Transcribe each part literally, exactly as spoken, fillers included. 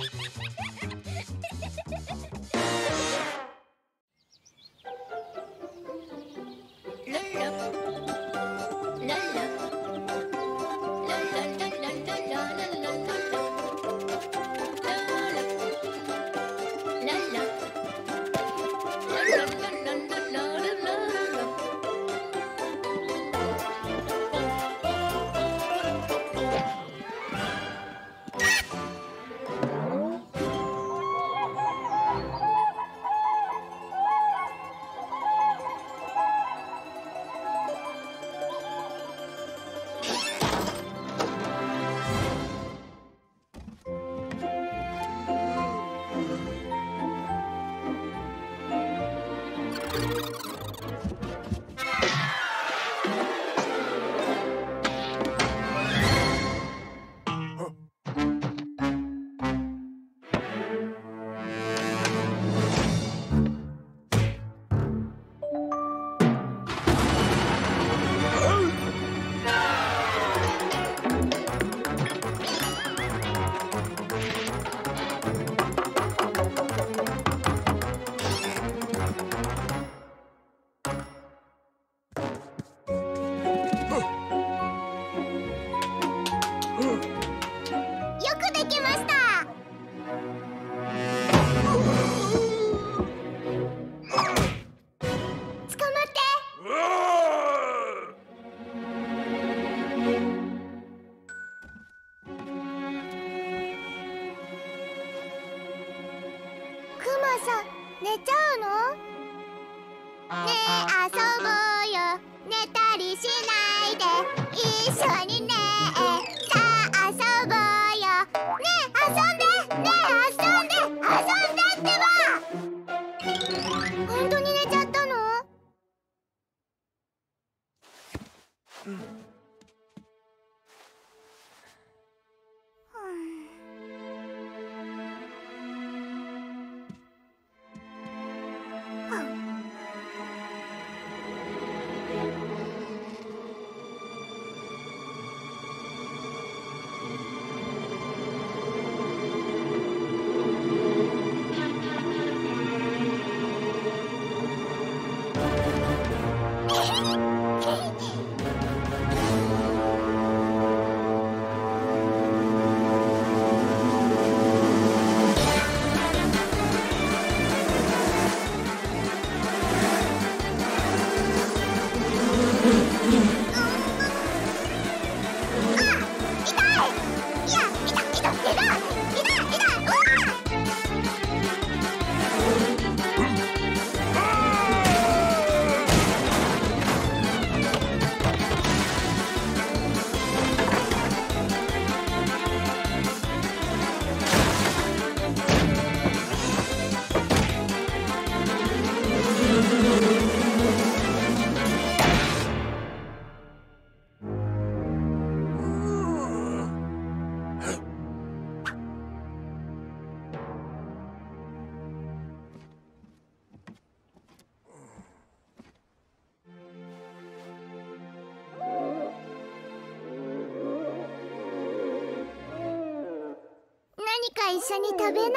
寝ちゃうの？ねえ遊ぼうよ。寝たりしないで一緒にねえ。さあ遊ぼうよ。ねえ遊んでねえ遊んで遊んでってば。本当に寝ちゃったの？うん何か一緒に食べない？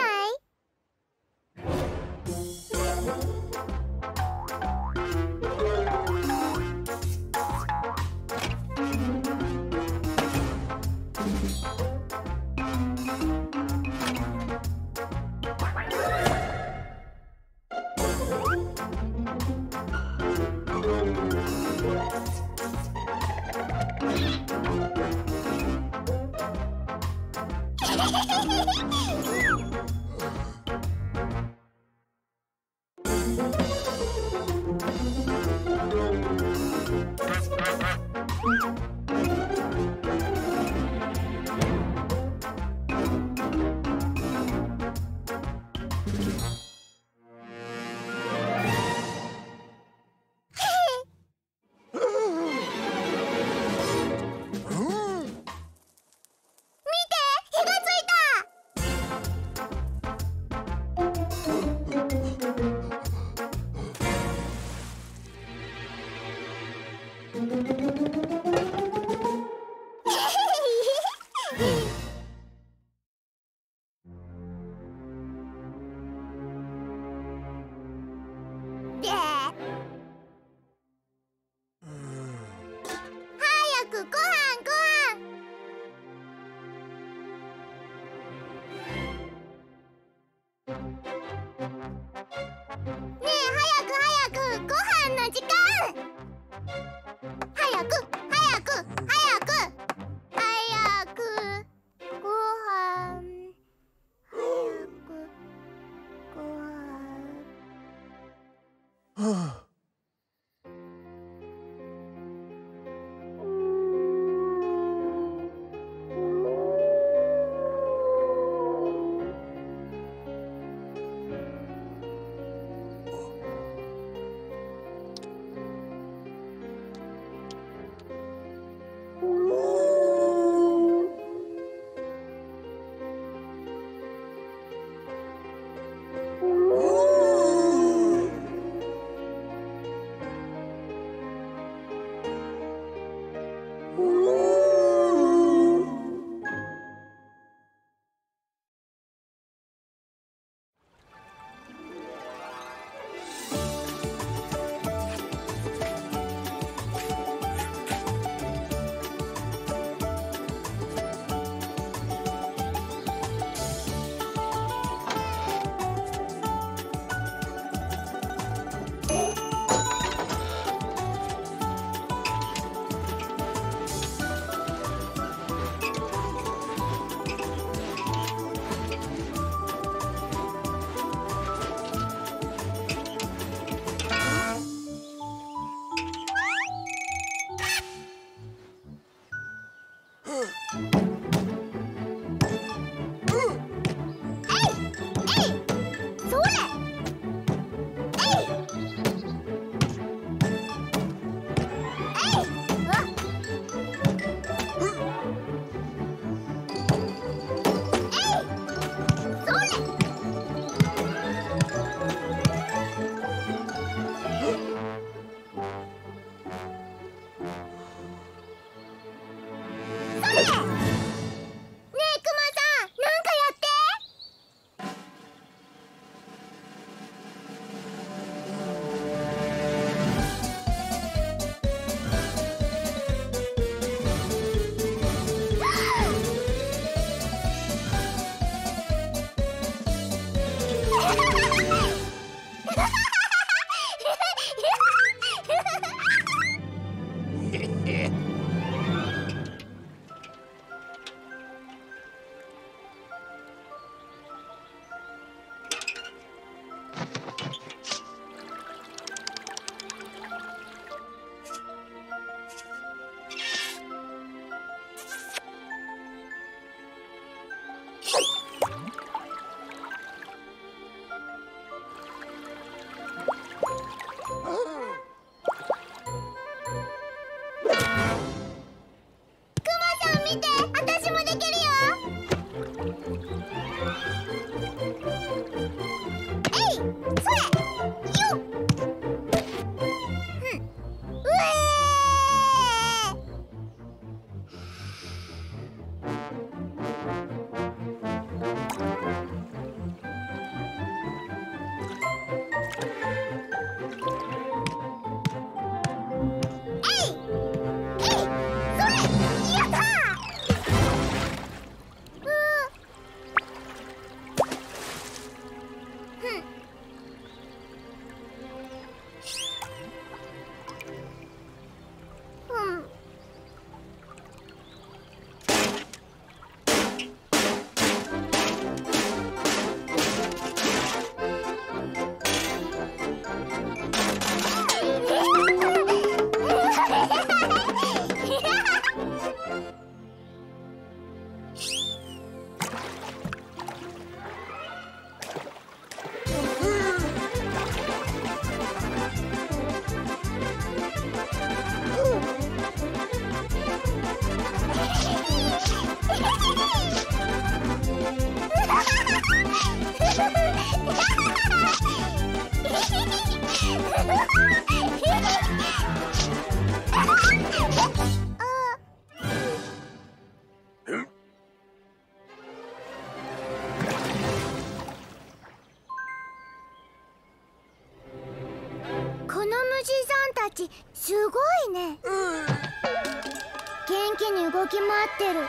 すごいね、うん、元気に動き回ってる。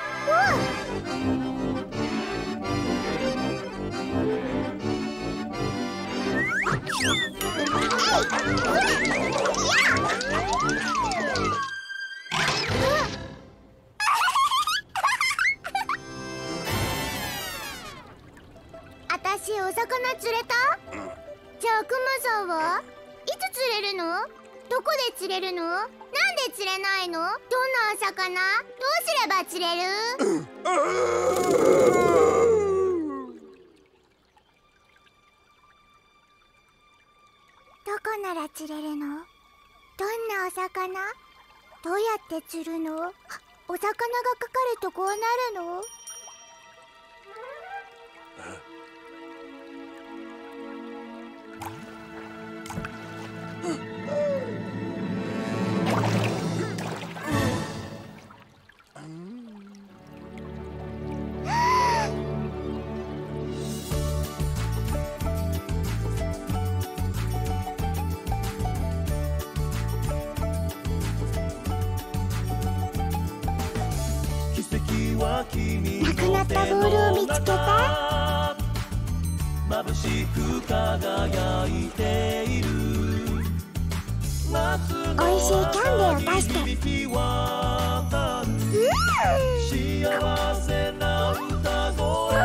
あたしお魚釣れた？じゃあクマさんはいつ釣れるの？どこで釣れるの？なんで釣れないの？どんなお魚？どうすれば釣れる？どこなら釣れるの？どんなお魚？どうやって釣るの？お魚がかかるとこうなるの？なくなったボールを見つけて。眩しく輝いている。おいしいキャンデーを出して。幸せな歌声。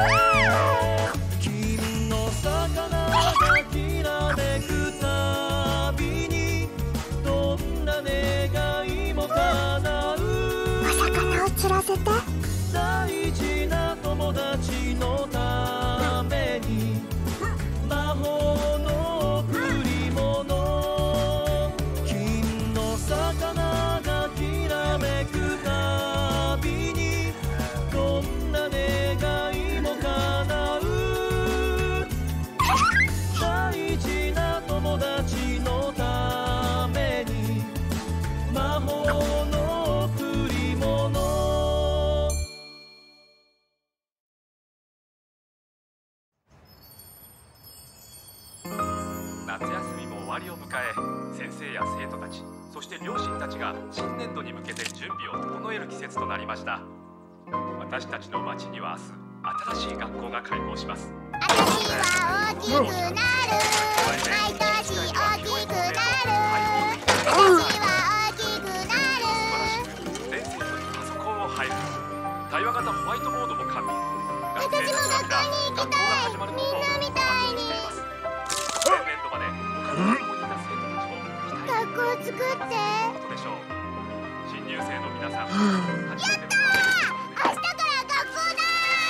君の魚がきらめくたびにどんな願いも叶う。お魚を釣らせて。大事な友達のために魔法の贈り物。金の魚がきらめくたびにどんな願いも叶う。大事な友達のために魔法の贈り物。 夏休みも終わりを迎え、先生や生徒たち、そして両親たちが新年度に向けて準備を整える季節となりました。私たちの町には明日、新しい学校が開校します。 あたしは大きくなる。毎年大きくなる。あたしは大きくなる。 素晴らしく、全生徒にパソコンを配布。対話型ホワイトボードも完備。 私も学校に行きたい。みんなみたいに。 前年度まで他の学校にいた生徒たちも学校を作ってことでしょう。新入生の皆さん、 やったー！明日から学校だ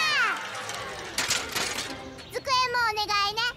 ー。机もお願いね。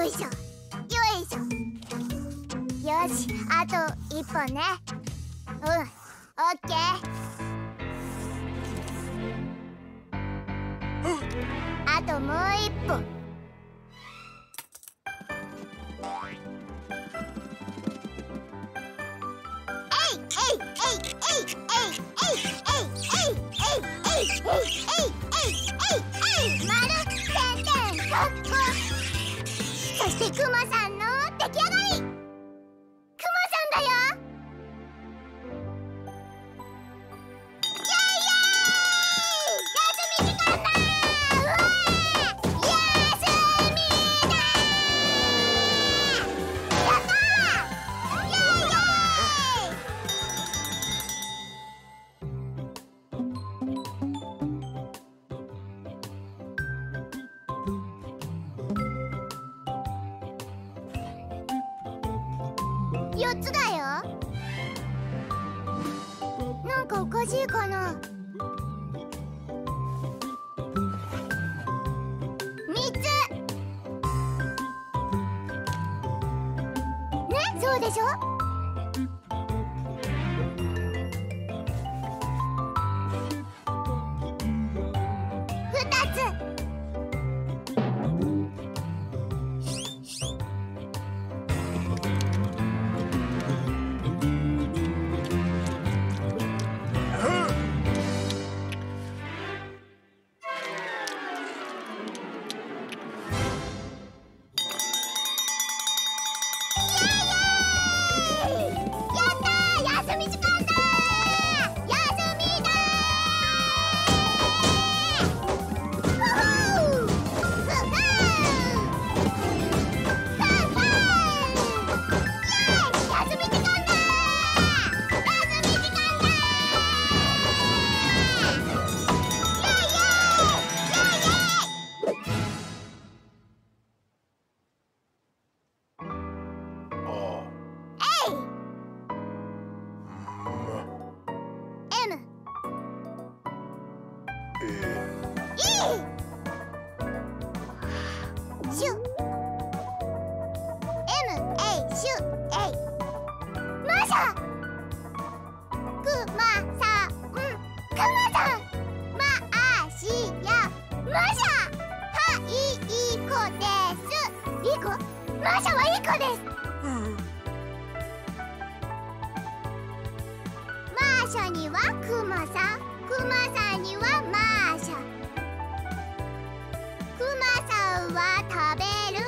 いしょよいしょ。よし、あと一本ね。うん、オッケー。あともう一本。えいえいえいえいえいえいえいえいえいえいえいえいえい。丸点点カッコ。そしてクマさんの出来上がり。クマさんだよ。イエイイエイ。休み時間だ。うわー、休みだ。やったー。イエイイエイ。よっつだよ。なんかおかしいかな。みっつね、そうでしょ。ふたつ。シュ エム エイ シュ エイ。マシャクマさん、クマさん、マーシヤ、マシャはいい子です。いい子？マシャはいい子です。マーシャにはクマさん、クマさんにはマーシャ。クマさんは食べる？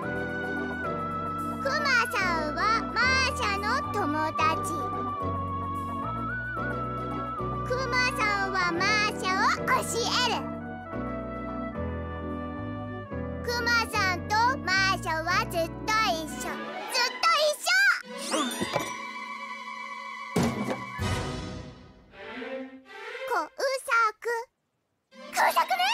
クマさんはマーシャの友達。クマさんはマーシャを教える。クマさんとマーシャはずっと一緒。ずっと一緒。こうさく。工作ね。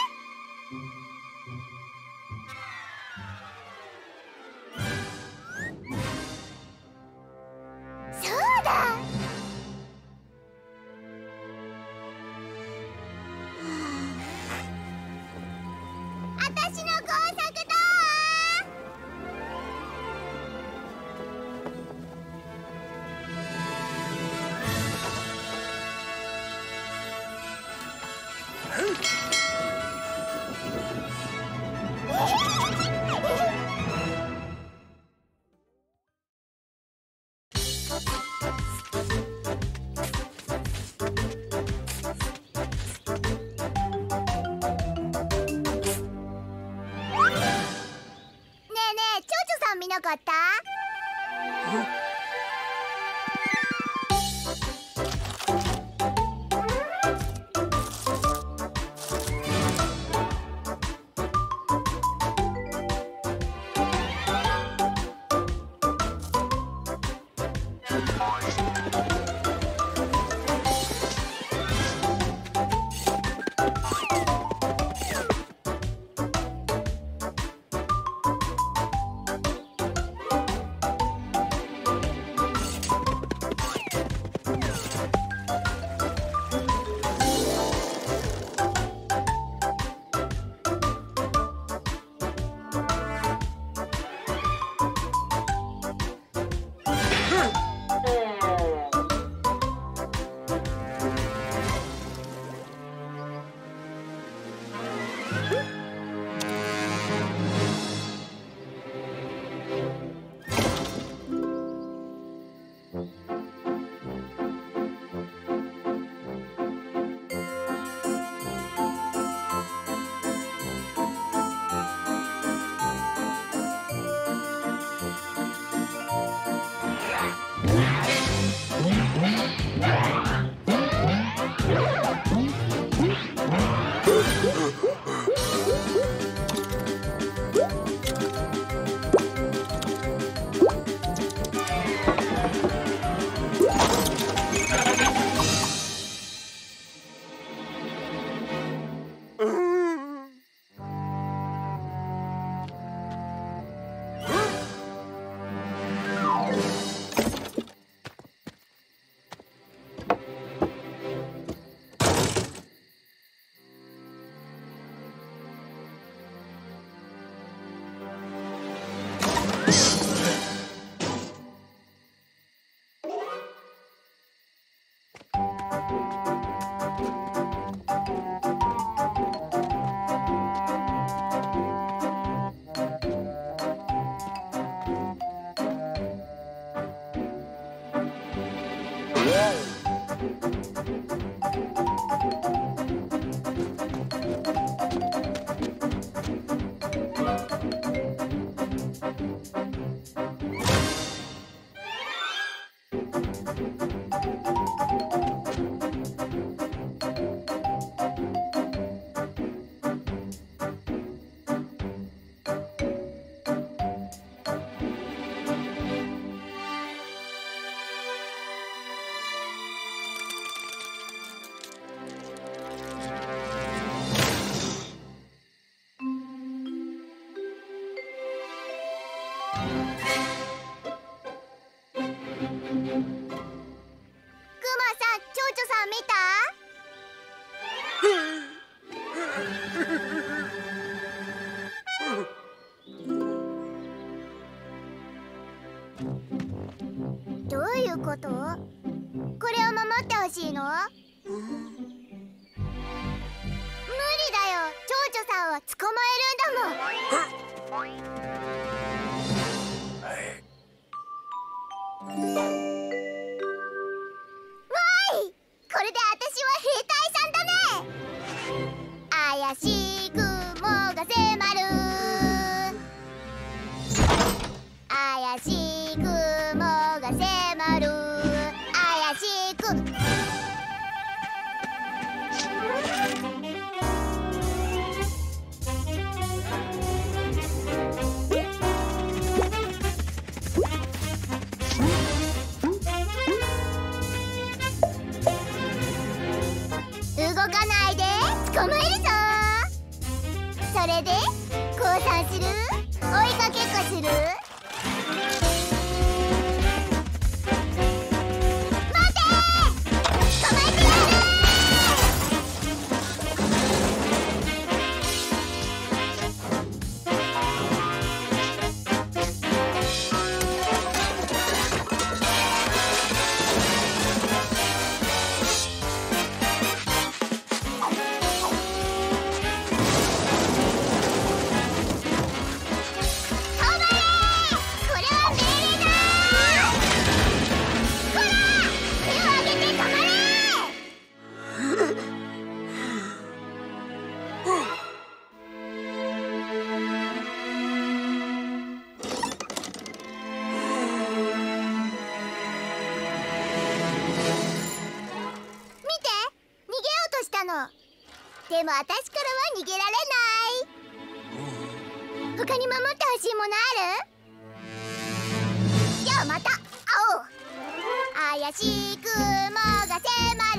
そうだ。あたしの工作だ。見なかった？ どういうこと？これを守ってほしいの？無理だよ。蝶々さんは捕まえるんだもん。わーい！これで私は兵隊さんだね。怪しい雲が迫る。怪しい雲が迫る。怪しい雲。動かないで捕まえるぞ。それで降参する？追いかけっこする？待て！捕まえてやる！でも私からは逃げられない。他に守ってほしいものある？じゃあまた会おう。怪しい雲が迫る。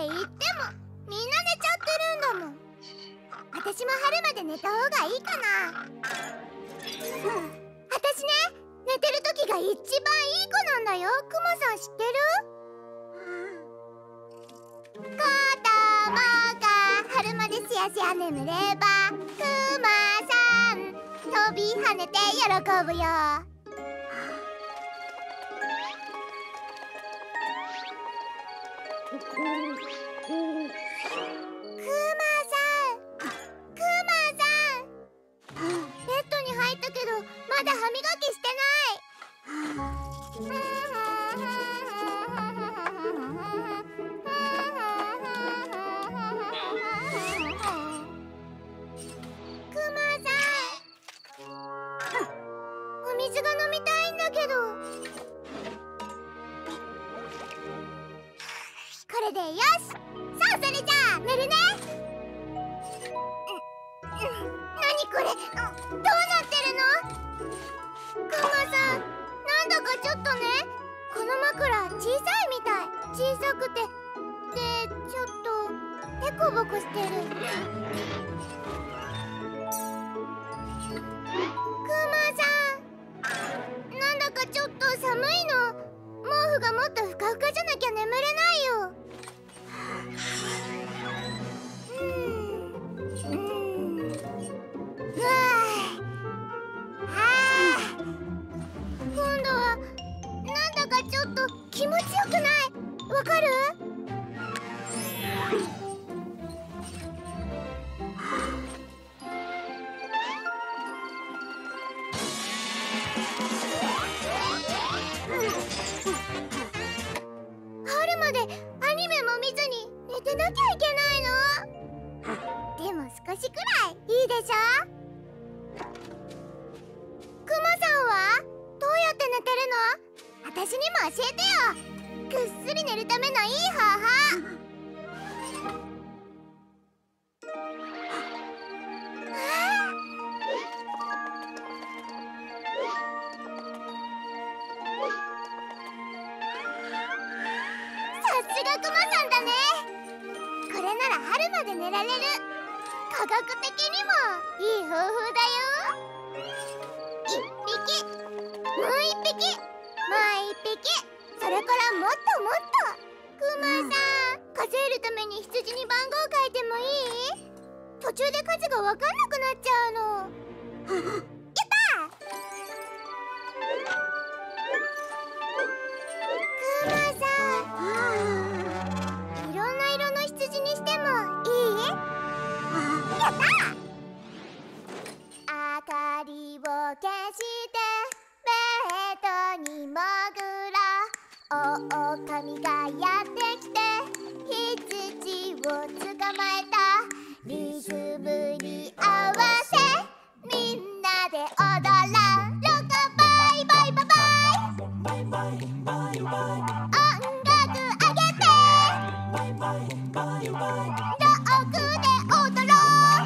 言ってもみんな寝ちゃってるんだもん。私も春まで寝た方がいいかな。私ね、寝てる時が一番いい子なんだよ。クマさん知ってる？子供が春まですやすや眠ればクマさん飛び跳ねて喜ぶよ。クマさん、クマさん、ベッドに入ったけどまだ歯磨きしてない。クマさん、お水が飲みたいんだけど。これでよし。さあそれじゃあ寝るね。なにこれ、どうなってるの？クマさん、なんだかちょっとね、この枕小さいみたい。小さくてでちょっとデコボコしてる。クマさん、なんだかちょっと寒いの。毛布がもっとふかふかじゃなきゃ眠れないよ。今度はなんだかちょっと気持ちよくない？わかる？春までアニメも見ずに寝てなきゃいけないの？でも少しくらいいいでしょ？クマさんはどうやって寝てるの？私にも教えてよ。ぐっすり寝るためのいい方法。さすがクマさんだね。これなら春まで寝られる。科学的にもいい方法だよ。一匹、もう一匹、もう一匹、それからもっともっと。クマさん、数えるために羊に番号書いてもいい？途中で数が分かんなくなっちゃうの。やった！クマさん、いろんな色の羊にしてもいい？やった！明かりを消してベッドに潜ろう。狼がやってきて羊を捕まえた。リズムに合わせみんなで踊ろう。ロカバイバイバイバイ。音楽上げてロックで踊ろう。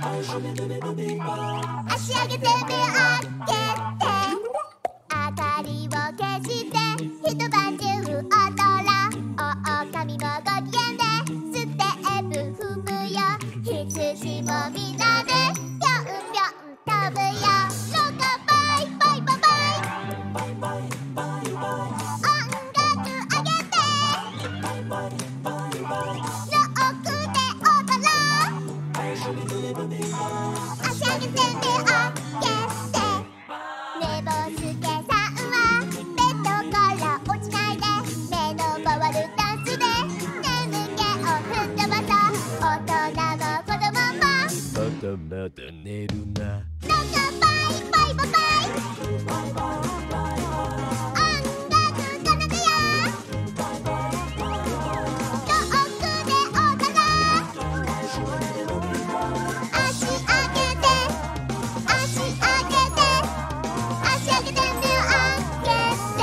足上げて目開けて明かりを消して一晩中踊ろう。狼もご機嫌でステップ踏むよ。羊もみんなでぴょんぴょん飛ぶよ。ロカバイバイバイバイ。音楽上げてロックで踊ろう。足上げて目開けて寝坊すけさんはベッドから落ちないで目の回るダンスで眠気を吹っ飛ばそう。大人も子供もまだまだ寝るな。ロカバイバイバイバイ。音楽奏でよ。ロックで踊ろう。足上げて足上げて足上げて目を開けて。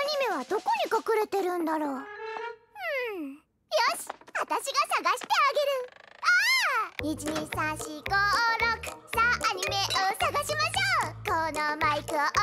ニメはどこに隠れてるんだろう。うん、よし、私が探してあげる。ああ、いちにさんしごろく、さあアニメを探しましょう。このマイクを